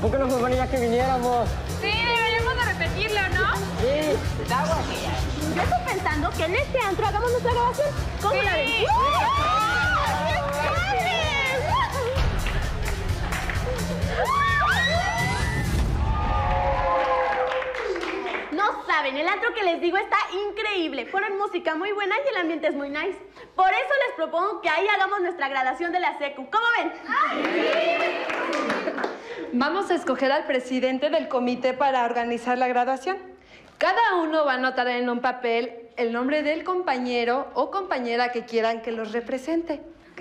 poco no proponías que viniéramos? Sí, deberíamos de repetirlo, ¿no? Sí. Yo estoy pensando que en este antro hagamos nuestra grabación. ¿Cómo la ven? No saben, el antro que les digo está increíble. Ponen música muy buena y el ambiente es muy nice. Por eso les propongo que ahí hagamos nuestra graduación de la secu. ¿Cómo ven? Vamos a escoger al presidente del comité para organizar la graduación. Cada uno va a anotar en un papel el nombre del compañero o compañera que quieran que los represente.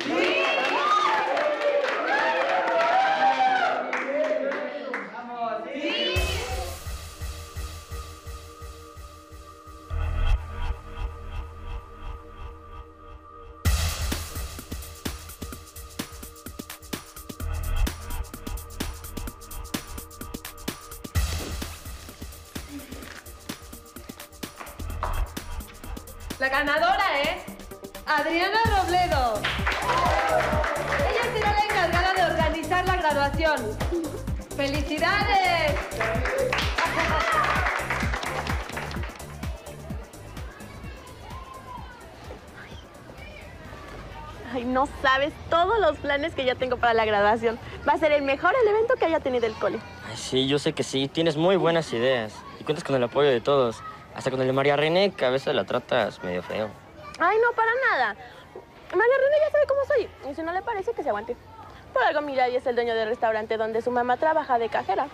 La ganadora es Adriana Robledo. Ella será la encargada de organizar la graduación. ¡Felicidades! Ay, no sabes todos los planes que yo tengo para la graduación. Va a ser el mejor evento que haya tenido el cole. Ay, sí, yo sé que sí. Tienes muy buenas ideas. Y cuentas con el apoyo de todos. Hasta con el de María René, que a veces la tratas medio feo. Ay, no, para nada. María René ya sabe cómo soy. Y si no le parece, que se aguante. Por algo Mirai es el dueño del restaurante donde su mamá trabaja de cajera.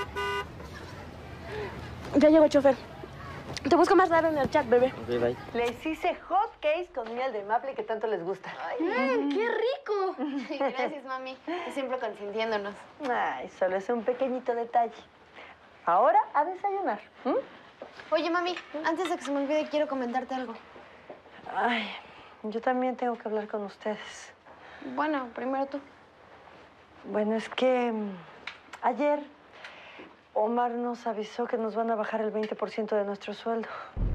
Ya llegó el chofer. Te busco más tarde en el chat, bebé. Ok, bye. Les hice hot cakes con miel de maple que tanto les gusta. ¡Qué rico! Gracias, mami. Siempre consintiéndonos. Ay, solo es un pequeñito detalle. Ahora a desayunar. Oye, mami, antes de que se me olvide, quiero comentarte algo. Ay, yo también tengo que hablar con ustedes. Bueno, primero tú. Bueno, es que ayer Omar nos avisó que nos van a bajar el 20% de nuestro sueldo.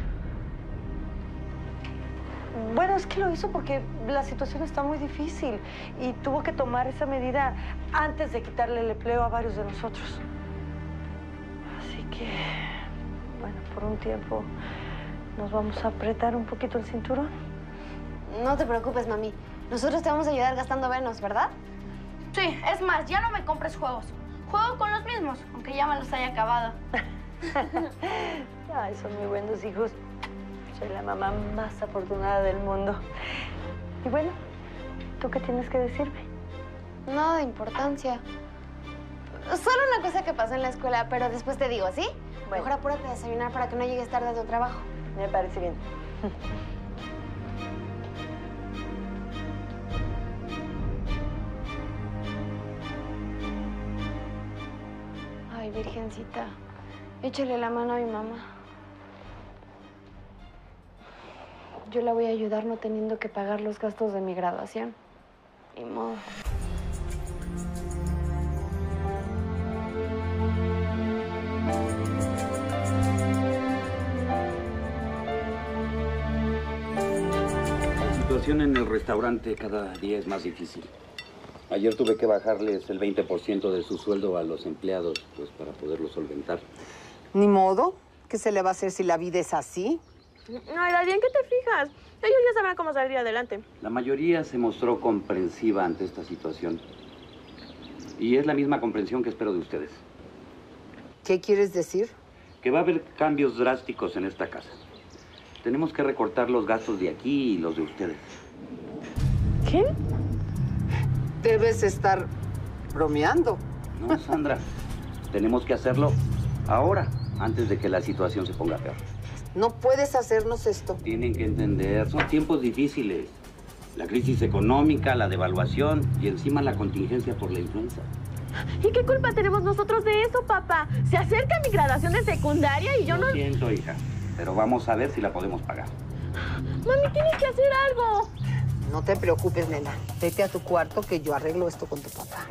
Bueno, es que lo hizo porque la situación está muy difícil y tuvo que tomar esa medida antes de quitarle el empleo a varios de nosotros. Así que, bueno, por un tiempo nos vamos a apretar un poquito el cinturón. No te preocupes, mami. Nosotros te vamos a ayudar gastando menos, ¿verdad? Sí, es más, ya no me compres juegos. Juego con los mismos, aunque ya me los haya acabado. Ay, son muy buenos hijos. Soy la mamá más afortunada del mundo. Y bueno, ¿tú qué tienes que decirme? Nada de importancia. Solo una cosa que pasó en la escuela, pero después te digo, ¿sí? Bueno. Mejor apúrate a desayunar para que no llegues tarde a tu trabajo. Me parece bien. Ay, virgencita, échale la mano a mi mamá. Yo la voy a ayudar no teniendo que pagar los gastos de mi graduación. Ni modo. La situación en el restaurante cada día es más difícil. Ayer tuve que bajarles el 20% de su sueldo a los empleados, pues para poderlo solventar. Ni modo. ¿Qué se le va a hacer si la vida es así? Ay, Daddy, ¿en qué te fijas? Ellos ya sabrán cómo salir adelante. La mayoría se mostró comprensiva ante esta situación. Y es la misma comprensión que espero de ustedes. ¿Qué quieres decir? Que va a haber cambios drásticos en esta casa. Tenemos que recortar los gastos de aquí y los de ustedes. ¿Qué? Debes estar bromeando. No, Sandra. Tenemos que hacerlo ahora, antes de que la situación se ponga peor. No puedes hacernos esto. Tienen que entender, son tiempos difíciles. La crisis económica, la devaluación y encima la contingencia por la influenza. ¿Y qué culpa tenemos nosotros de eso, papá? Se acerca mi graduación de secundaria y yo no... Lo siento, hija, pero vamos a ver si la podemos pagar. Mami, tienes que hacer algo. No te preocupes, nena. Vete a tu cuarto que yo arreglo esto con tu papá.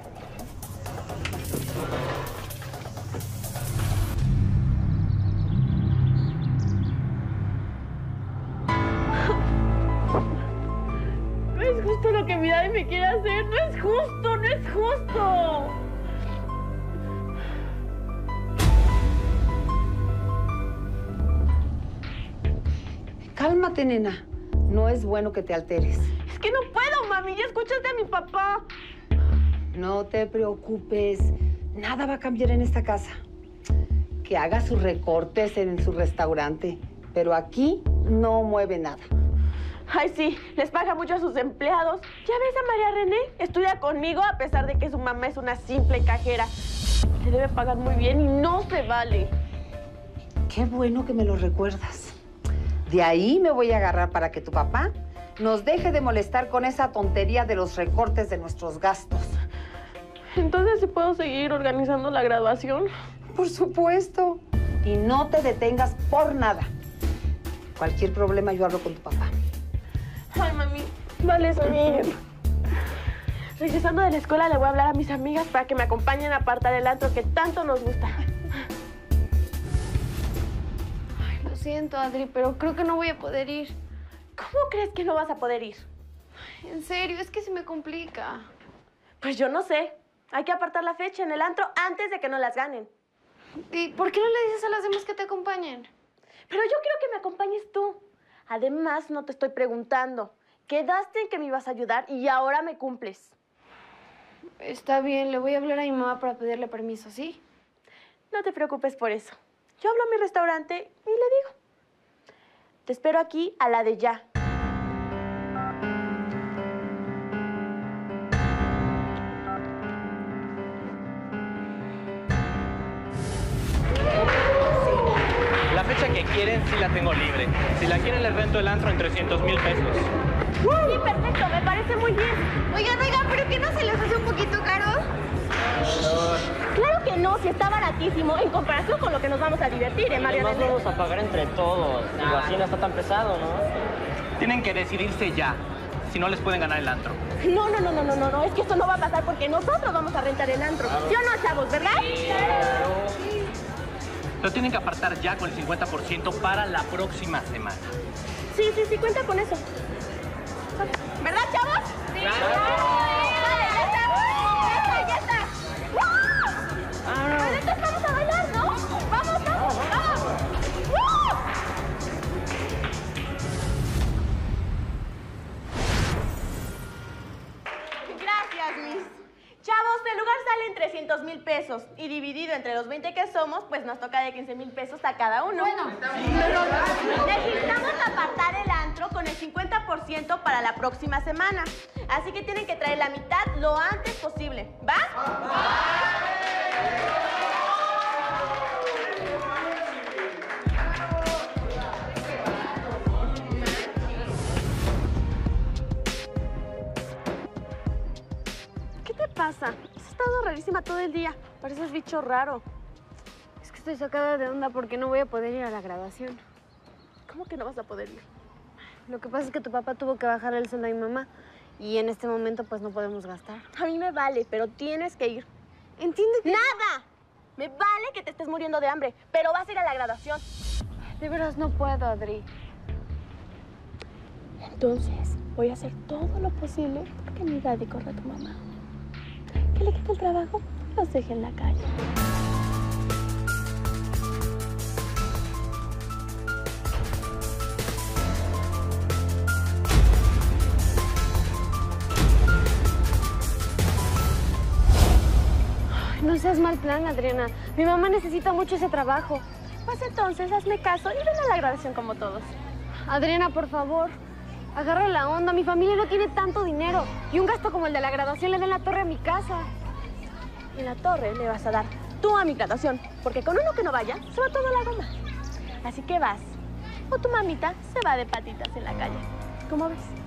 No es justo lo que mi daddy me quiere hacer. No es justo, no es justo. Cálmate, nena. No es bueno que te alteres. Es que no puedo, mami. Ya escuchaste a mi papá. No te preocupes. Nada va a cambiar en esta casa. Que haga sus recortes en su restaurante. Pero aquí no mueve nada. Ay, sí. Les paga mucho a sus empleados. ¿Ya ves a María René? Estudia conmigo a pesar de que su mamá es una simple cajera. Le debe pagar muy bien y no se vale. Qué bueno que me lo recuerdas. De ahí me voy a agarrar para que tu papá nos deje de molestar con esa tontería de los recortes de nuestros gastos. Entonces, ¿sí puedo seguir organizando la graduación? Por supuesto. Y no te detengas por nada. Cualquier problema yo hablo con tu papá. Ay, mami, vale, está bien. Regresando de la escuela le voy a hablar a mis amigas para que me acompañen a apartar el antro que tanto nos gusta. Ay, lo siento, Adri, pero creo que no voy a poder ir. ¿Cómo crees que no vas a poder ir? En serio, es que se me complica. Pues yo no sé. Hay que apartar la fecha en el antro antes de que nos las ganen. ¿Y por qué no le dices a las demás que te acompañen? Pero yo quiero que me acompañes tú. Además, no te estoy preguntando. Quedaste en que me ibas a ayudar y ahora me cumples. Está bien, le voy a hablar a mi mamá para pedirle permiso, ¿sí? No te preocupes por eso. Yo hablo a mi restaurante y le digo. Te espero aquí a la de ya. La fecha que quieren sí la tengo libre. Si la quieren les rento el antro en 300,000 pesos. Sí, perfecto, me parece muy bien. Oigan, ¿pero qué no se les hace un poquito caro? Claro que no, si está baratísimo en comparación con lo que nos vamos a divertir, María Además René? vamos a pagar entre todos. Digo, así no está tan pesado, ¿no? Tienen que decidirse ya. Si no les pueden ganar el antro. No, es que esto no va a pasar porque nosotros vamos a rentar el antro. ¿Sí o no, chavos, verdad? Pero tienen que apartar ya con el 50% para la próxima semana. Sí, cuenta con eso. ¿Verdad, chavos? Sí. Vale, ya está. ¡Woo! Pues entonces vamos a bailar, ¿no? Vamos. ¡Woo! Gracias, Miss. Chavos, el lugar sale en 300,000 pesos y dividido entre los 20 que somos, pues nos toca de 15,000 pesos a cada uno. Bueno, necesitamos apartar el antro con el 50% para la próxima semana. Así que tienen que traer la mitad lo antes posible. ¿Va? ¿Qué te pasa? Has estado rarísima todo el día. Pareces bicho raro. Es que estoy sacada de onda porque no voy a poder ir a la graduación. ¿Cómo que no vas a poder ir? Lo que pasa es que tu papá tuvo que bajarle el sueldo a mi mamá y en este momento pues no podemos gastar. A mí me vale, pero tienes que ir. ¿Entiende que...? ¡Nada! Me vale que te estés muriendo de hambre, pero vas a ir a la graduación. De veras no puedo, Adri. Entonces, voy a hacer todo lo posible porque mi daddy corra a tu mamá. Que le quite el trabajo, los deje en la calle. No seas mal plan, Adriana. Mi mamá necesita mucho ese trabajo. Pues entonces, hazme caso y ven a la graduación como todos. Adriana, por favor, agarra la onda. Mi familia no tiene tanto dinero. Y un gasto como el de la graduación le da en la torre a mi casa. En la torre le vas a dar tú a mi graduación, porque con uno que no vaya, se va toda la goma. Así que vas, o tu mamita se va de patitas en la calle. ¿Cómo ves?